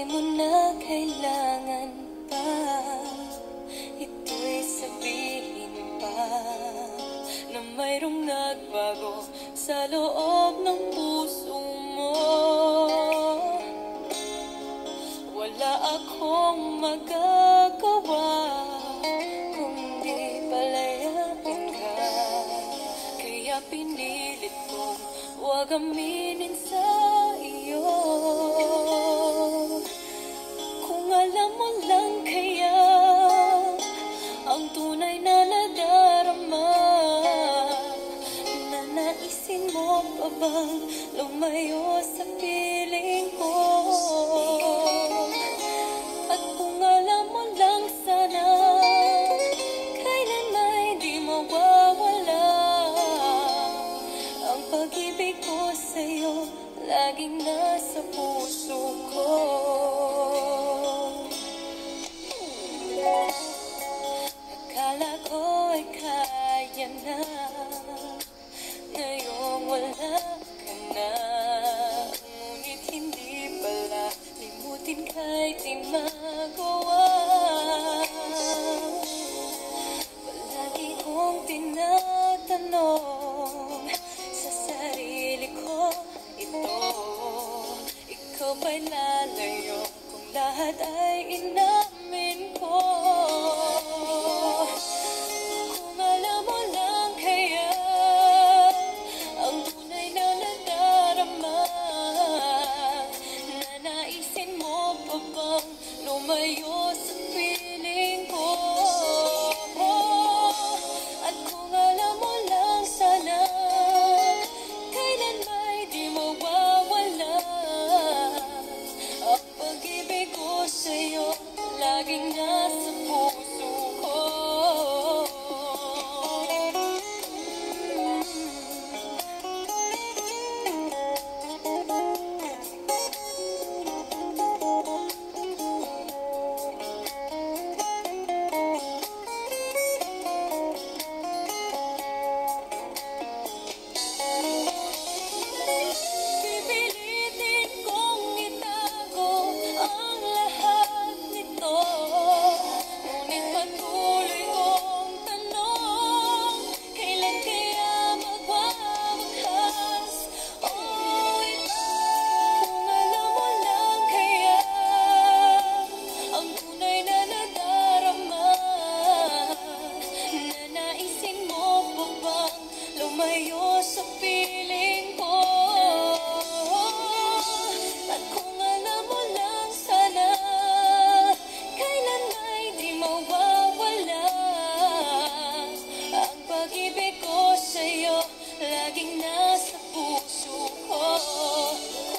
mo na kailangan pa ito'y sabihin pa na mayroong nagbago sa loob ng puso mo. Wala akong magagawa kundi palayain ka, kaya pinilit kong huwag aminin sa iyo. Kung alam mo lang kaya ang tunay na nadarama, nanaisin mo pa bang lumayo sa piling ko? At kung alam mo lang sana, kailan may di mawawala ang pag-ibig ko sa'yo, laging nasa puso ko. Akala ko ay kaya na, ngayong wala ka na. Ngunit hindi pala, limutin kahit di magawa. Palagi kong tinatanong sa sarili ko ito, ikaw ba'y lalayo kung lahat ay inamin ko? Kung alam mo lang kaya ang tunay na nadarama, nanaisin mo pa bang lumayo sa piling ko? At kung alam mo lang sana, kailan may di mawawala ang pag-ibig ko sa'yo, laging nasa puso ko. Pipilitin kong itago ang lahat nito, ngunit patuloy kong tanong, kailan kaya magwawakas? Oh, ito, kung alam mo lang kaya ang tunay na nadarama, nanaisin mo pa bang lumayo sa piling ko? At kung alam mo lang sana, kailan may di mawawala ang pag-ibig ko sa'yo, laging nasa puso ko.